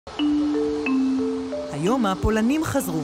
היום הפולנים חזרו.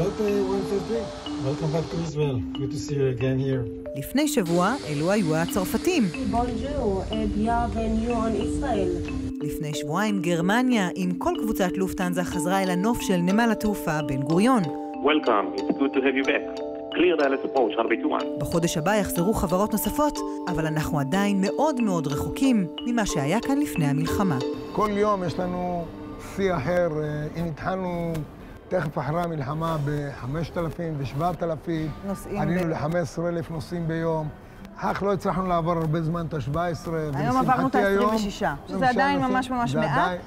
Welcome back to Israel. Good to see you again here. לפני שבוע אלו היו הצרפתים. Bonjour et bienvenue en Israel. לפני שבועיים גרמניה עם כל קבוצת לופטהנזה חזרה אל הנוף של נמל התעופה בן גוריון. Welcome, it's good to have you back. Clear Dallas approach, הרבה תואן. בחודש הבא יחזרו חברות נוספות, אבל אנחנו עדיין מאוד מאוד רחוקים ממה שהיה כאן לפני המלחמה. כל יום יש לנו שיא אחר. אם התחלנו תכף אחרי המלחמה ב-5,000 ו-7,000, עלינו ל-15,000 נוסעים ביום. אך לא הצלחנו לעבור הרבה זמן את ה-17. היום עברנו את ה-26, שזה עדיין ממש ממש מעט.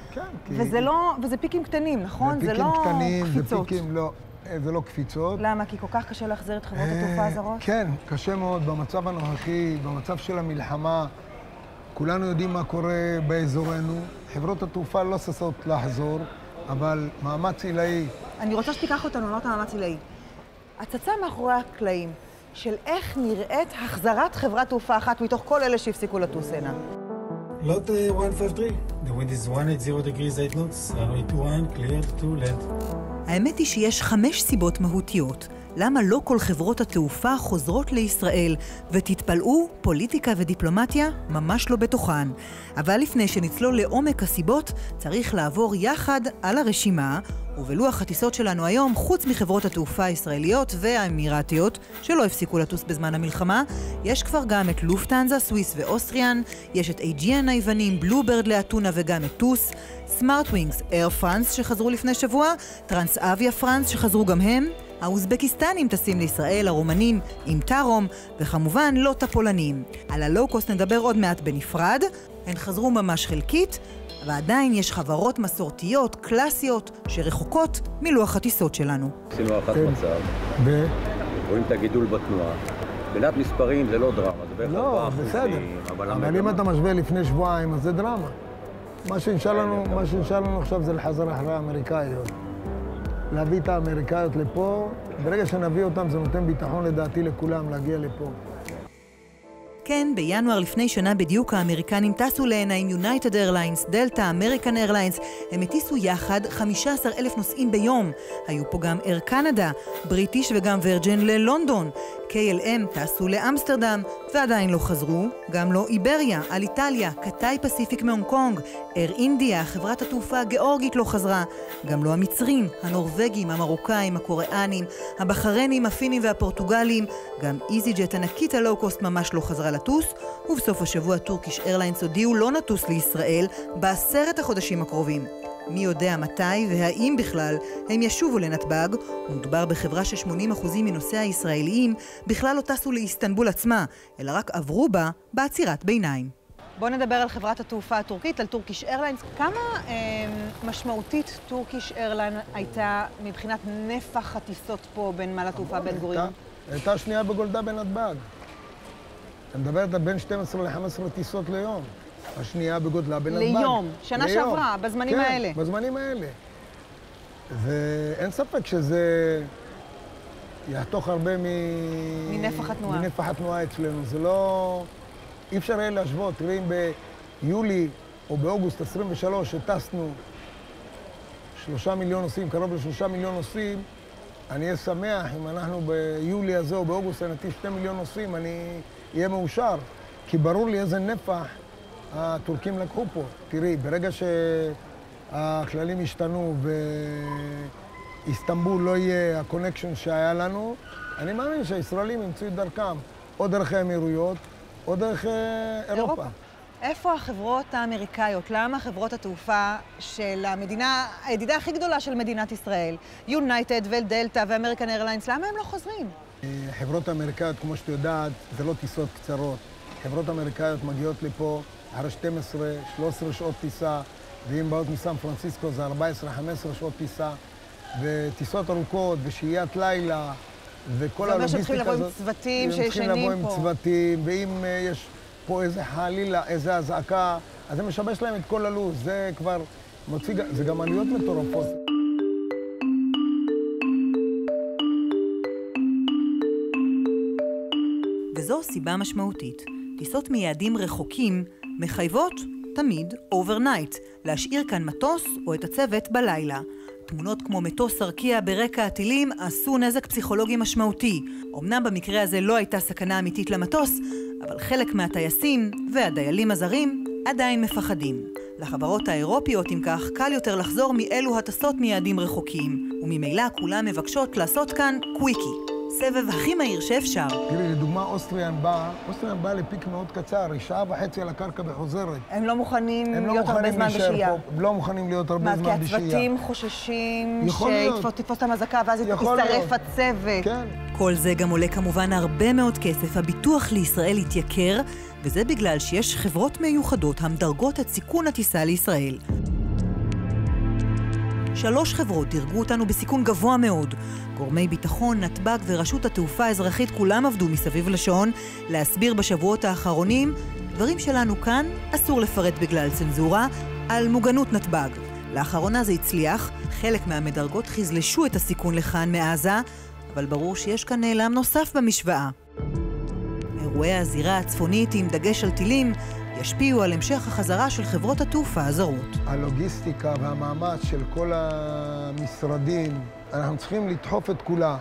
וזה פיקים קטנים, נכון? זה לא קפיצות. זה לא קפיצות. למה? כי כל כך קשה להחזיר את חברות התעופה הזרות? כן, קשה מאוד. במצב הנוכחי, במצב של המלחמה, כולנו יודעים מה קורה באזורנו. חברות התעופה לא ששות לחזור, אבל מאמץ עילאי. אני רוצה שתיקח אותנו, אמרת מאמץ עילאי. הצצה מאחורי הקלעים של איך נראית החזרת חברת תעופה אחת מתוך כל אלה שהפסיקו לטוס הנה. Lot 153. The wind is 180 degrees 8 knots. Runway 21, cleared to land. האמת היא שיש 5 סיבות מהותיות. למה לא כל חברות התעופה חוזרות לישראל, ותתפלאו, פוליטיקה ודיפלומטיה ממש לא בתוכן. אבל לפני שנצלול לעומק הסיבות, צריך לעבור יחד על הרשימה, ובלוח הטיסות שלנו היום, חוץ מחברות התעופה הישראליות והאמירתיות, שלא הפסיקו לטוס בזמן המלחמה, יש כבר גם את לופטהנזה, סוויס ואוסטריאן, יש את AGN היוונים, בלוברד לאתונה וגם את טוס, סמארטווינגס, אייר פרנס שחזרו לפני שבוע, טרנס-אביה פרנס שחזרו גם הם, האוזבקיסטנים טסים לישראל, הרומנים עם טרום, וכמובן לא הפולנים. על הלואו-קוסט נדבר עוד מעט בנפרד, הן חזרו ממש חלקית, ועדיין יש חברות מסורתיות, קלאסיות, שרחוקות מלוח הטיסות שלנו. עשינו הערכת מצב, רואים את הגידול בתנועה. בלעת מספרים זה לא דרמה, זה בערך 4%. לא, בסדר. אבל אם אתה משווה לפני שבועיים, אז זה דרמה. מה שנשאר לנו עכשיו זה לחזר אחרי האמריקאיות. להביא את האמריקאיות לפה, ברגע שנביא אותם זה נותן ביטחון לדעתי לכולם להגיע לפה. כן, בינואר לפני שנה בדיוק האמריקנים טסו להנה עם יונייטד איירליינס, דלטה, אמריקן איירליינס. הם הטיסו יחד 15,000 נוסעים ביום. היו פה גם אייר קנדה, בריטיש וגם וירג'ן ללונדון. KLM טסו לאמסטרדם ועדיין לא חזרו. גם לא איבריה, על איטליה, קטאי פסיפיק מהונג קונג, אייר אינדיה, חברת התעופה הגיאורגית לא חזרה. גם לא המצרים, הנורווגים, המרוקאים, הקוריאנים, הבחרנים, הפינים והפורטוגלים. גם איזי-ג'ט ענקית הלואו-קוסט ממש לא חזרה לטוס, ובסוף השבוע טורקיש איירליינס הודיעו לא נטוס לישראל ב10 החודשים הקרובים. מי יודע מתי והאם בכלל הם ישובו לנתב"ג, ומדובר בחברה ש80% מנוסעיה הישראליים בכלל לא טסו לאיסטנבול עצמה, אלא רק עברו בה בעצירת ביניים. בואו נדבר על חברת התעופה הטורקית, על טורקיש איירליינס. כמה משמעותית טורקיש איירליין הייתה מבחינת נפח הטיסות פה בין נמל התעופה בן גוריון? הייתה שנייה בגולדה בנתב"ג. אתה מדברת בין 12 ל-15 טיסות ליום. השנייה בגודלה בנתב"ג. ליום, שנה שעברה, בזמנים האלה. כן, בזמנים האלה. ואין ספק שזה יחתוך הרבה מנפח התנועה אצלנו. זה לא... אי אפשר היה להשוות. תראי אם ביולי או באוגוסט 23 שטסנו 3 מיליון נוסעים, קרוב ל3 מיליון נוסעים, אני אהיה שמח אם אנחנו ביולי הזה או באוגוסט נטיס 2 מיליון נוסעים, אני אהיה מאושר. כי ברור לי איזה נפח הטורקים לקחו פה. תראי, ברגע שהכללים השתנו ואיסטנבול לא יהיה הקונקשן שהיה לנו, אני מאמין שהישראלים ימצאו את דרכם, או דרך האמירויות, או דרך אירופה. איפה החברות האמריקאיות? למה חברות התעופה של המדינה, הידידה הכי גדולה של מדינת ישראל, יונייטד ודלטה ואמריקן איירליינס, למה הם לא חוזרים? חברות האמריקאיות, כמו שאת יודעת, זה לא טיסות קצרות. חברות אמריקאיות מגיעות לפה אחרי 12, 13 שעות טיסה, ואם באות מסן פרנסיסקו זה 14, 15 שעות טיסה, וטיסות ארוכות ושהיית לילה, וכל הלוגיסטיקה הזאת. זה אומר שצריכים לבוא עם צוותים שישנים פה. צריכים לבוא עם צוותים, ואם יש פה איזה חלילה, איזה הזעקה, אז זה משבש להם את כל הלו"ז. זה כבר מוציא, זה גם עלויות מטורפות. וזו סיבה משמעותית. טיסות מיעדים רחוקים מחייבות תמיד overnight, להשאיר כאן מטוס או את הצוות בלילה. תמונות כמו מטוס ארקיע ברקע הטילים עשו נזק פסיכולוגי משמעותי. אמנם במקרה הזה לא הייתה סכנה אמיתית למטוס, אבל חלק מהטייסים והדיילים הזרים עדיין מפחדים. לחברות האירופיות, אם כך, קל יותר לחזור מאלו הטסות מיעדים רחוקים, וממילא כולם מבקשות לעשות כאן קוויקי, סבב הכי מהיר שאפשר. תראי, לדוגמה, אוסטריאן באה לפיק מאוד קצר, היא 1.5 שעות על הקרקע וחוזרת. הם לא מוכנים להיות הרבה זמן בשהייה. לא מוכנים להיות הרבה זמן בשהייה. כי הצוותים חוששים שתתפוס את המזעקה ואז יצטרף הצוות. כן. כל זה גם עולה כמובן הרבה מאוד כסף. הביטוח לישראל התייקר, וזה בגלל שיש חברות מיוחדות המדרגות את סיכון הטיסה לישראל. 3 חברות דירגו אותנו בסיכון גבוה מאוד. גורמי ביטחון, נתב"ג ורשות התעופה האזרחית כולם עבדו מסביב לשעון להסביר בשבועות האחרונים דברים שלנו כאן אסור לפרט בגלל צנזורה על מוגנות נתב"ג. לאחרונה זה הצליח, חלק מהמדרגות חזלשו את הסיכון לכאן מעזה, אבל ברור שיש כאן נעלם נוסף במשוואה. אירועי הזירה הצפונית עם דגש על טילים ישפיעו על המשך החזרה של חברות התעופה הזרות. הלוגיסטיקה והמאמץ של כל המשרדים, אנחנו צריכים לדחוף את כולה.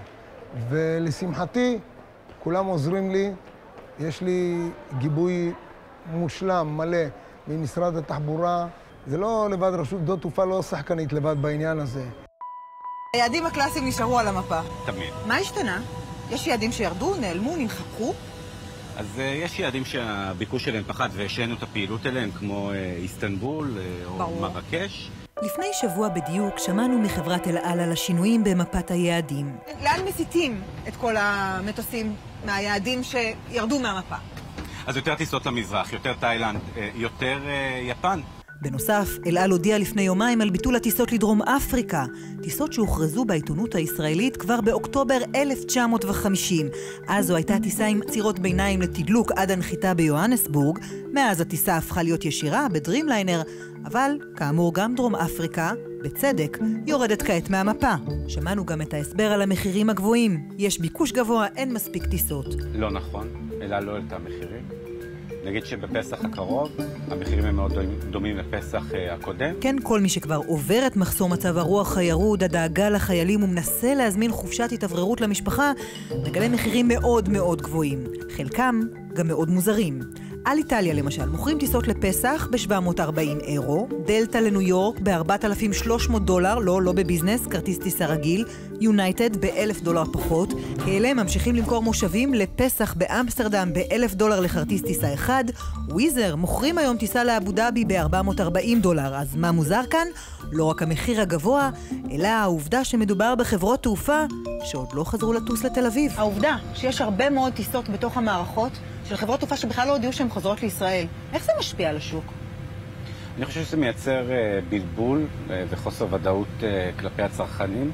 ולשמחתי, כולם עוזרים לי. יש לי גיבוי מושלם, מלא, ממשרד התחבורה. זה לא לבד, רשות שדות תעופה לא שחקנית לבד בעניין הזה. היעדים הקלאסיים נשארו על המפה. תמיד. מה השתנה? יש יעדים שירדו, נעלמו, נמחקו? אז יש יעדים שהביקוש שלהם פחת והשענו את הפעילות אליהם, כמו איסטנבול או מרקש. לפני שבוע בדיוק שמענו מחברת אל על על השינויים במפת היעדים. לאן מסיטים את כל המטוסים מהיעדים שירדו מהמפה? אז יותר טיסות למזרח, יותר תאילנד, יותר יפן. בנוסף, אל על הודיע לפני יומיים על ביטול הטיסות לדרום אפריקה, טיסות שהוכרזו בעיתונות הישראלית כבר באוקטובר 1950. אז זו הייתה טיסה עם צירות ביניים לתדלוק עד הנחיתה ביוהנסבורג, מאז הטיסה הפכה להיות ישירה בדרימליינר, אבל כאמור גם דרום אפריקה, בצדק, יורדת כעת מהמפה. שמענו גם את ההסבר על המחירים הגבוהים. יש ביקוש גבוה, אין מספיק טיסות. לא נכון, אל על לא העלתה מחירים. נגיד שבפסח הקרוב, המחירים הם מאוד דומים לפסח הקודם. כן, כל מי שכבר עובר את מחסור מצב הרוח הירוד, הדאגה לחיילים ומנסה להזמין חופשת התאווררות למשפחה, מגלה מחירים מאוד מאוד גבוהים. חלקם גם מאוד מוזרים. על איטליה למשל, מוכרים טיסות לפסח ב-740 אירו, דלטה לניו יורק ב$4,300, לא בביזנס, כרטיס טיסה רגיל, יונייטד ב$1,000 פחות, כאלה ממשיכים למכור מושבים לפסח באמסטרדם ב$1,000 לכרטיס טיסה אחד, וויזר מוכרים היום טיסה לאבו דאבי ב$440, אז מה מוזר כאן? לא רק המחיר הגבוה, אלא העובדה שמדובר בחברות תעופה שעוד לא חזרו לטוס לתל אביב. העובדה שיש הרבה מאוד טיסות בתוך המערכות של חברות תעופה שבכלל לא הודיעו שהן חוזרות לישראל. איך זה משפיע על השוק? אני חושב שזה מייצר בלבול וחוסר ודאות כלפי הצרכנים.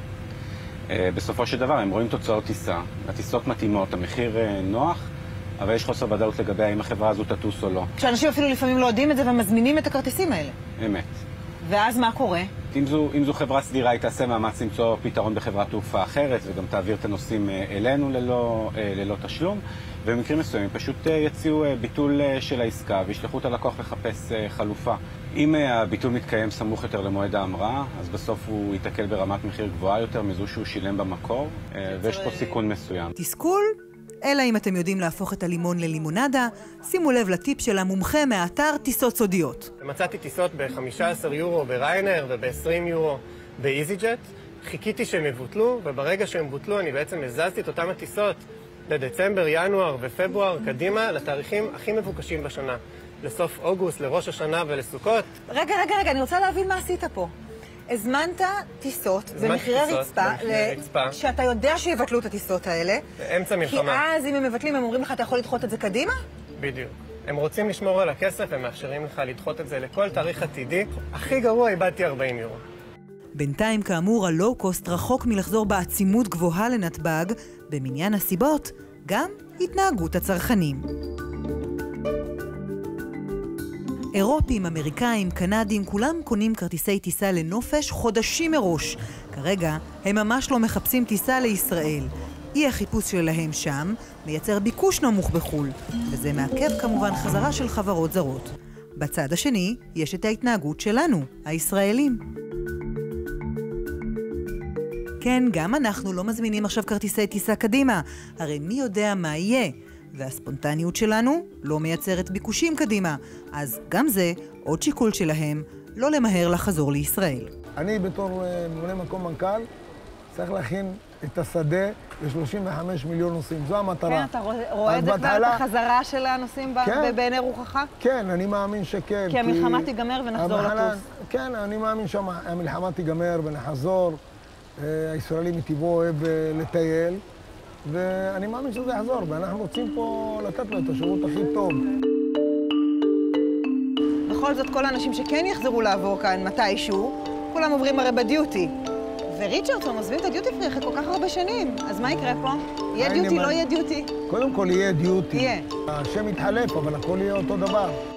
בסופו של דבר הם רואים תוצאות טיסה, הטיסות מתאימות, המחיר נוח, אבל יש חוסר ודאות לגבי האם החברה הזו תטוס או לא. כשאנשים אפילו לפעמים לא יודעים את זה ומזמינים את הכרטיסים האלה. אמת. ואז מה קורה? אם זו חברה סדירה, היא תעשה מאמץ למצוא פתרון בחברת תעופה אחרת, וגם תעביר את הנושאים אלינו ללא תשלום, ובמקרים מסוימים פשוט יציעו ביטול של העסקה וישלחו את הלקוח לחפש חלופה. אם הביטול מתקיים סמוך יותר למועד ההמראה, אז בסוף הוא ייתקל ברמת מחיר גבוהה יותר מזו שהוא שילם במקור, ויש פה סיכון מסוים. תסכול? אלא אם אתם יודעים להפוך את הלימון ללימונדה, שימו לב לטיפ של המומחה מהאתר טיסות סודיות. מצאתי טיסות ב-15 יורו בריינר וב-20 יורו באיזיג'ט. חיכיתי שהם יבוטלו, וברגע שהם בוטלו אני בעצם הזזתי את אותם הטיסות לדצמבר, ינואר ופברואר קדימה לתאריכים הכי מבוקשים בשנה. לסוף אוגוסט, לראש השנה ולסוכות. רגע, אני רוצה להבין מה עשית פה. הזמנת טיסות במחירי רצפה, שאתה יודע שיבטלו את הטיסות האלה. באמצע מלחמה. כי אז אם הם מבטלים, הם אומרים לך, אתה יכול לדחות את זה קדימה? בדיוק. הם רוצים לשמור על הכסף, הם מאפשרים לך לדחות את זה לכל תאריך עתידי. הכי גרוע, איבדתי 40 יורו. בינתיים, כאמור, הלואו-קוסט רחוק מלחזור בעצימות גבוהה לנתב"ג, במניין הסיבות, גם התנהגות הצרכנים. אירופים, אמריקאים, קנדים, כולם קונים כרטיסי טיסה לנופש חודשים מראש. כרגע הם ממש לא מחפשים טיסה לישראל. אי החיפוש שלהם שם מייצר ביקוש נמוך בחול, וזה מעכב כמובן חזרה של חברות זרות. בצד השני יש את ההתנהגות שלנו, הישראלים. כן, גם אנחנו לא מזמינים עכשיו כרטיסי טיסה קדימה, הרי מי יודע מה יהיה, והספונטניות שלנו לא מייצרת ביקושים קדימה, אז גם זה עוד שיקול שלהם לא למהר לחזור לישראל. אני בתור ממלא מקום מנכ"ל צריך להכין את השדה ל-35 מיליון נוסעים, זו המטרה. כן, אתה רואה את זה כבר, את החזרה של הנוסעים בעיני רוחך? כן, אני מאמין שכן. כי המלחמה תיגמר ונחזור לטוס. כן, אני מאמין שהמלחמה תיגמר ונחזור. הישראלים מטבעו אוהב לטייל, ואני מאמין שזה יחזור, ואנחנו רוצים פה לתת לו את השירות הכי טוב. בכל זאת, כל האנשים שכן יחזרו לעבור כאן מתישהו, כולם עוברים הרי בדיוטי. וריצ'רדסון עוזבים את הדיוטי פרי אחרי כל כך הרבה שנים, אז מה יקרה פה? יהיה דיוטי, לא יהיה דיוטי? קודם כל יהיה דיוטי. יהיה. השם יתחלף, אבל הכל יהיה אותו דבר.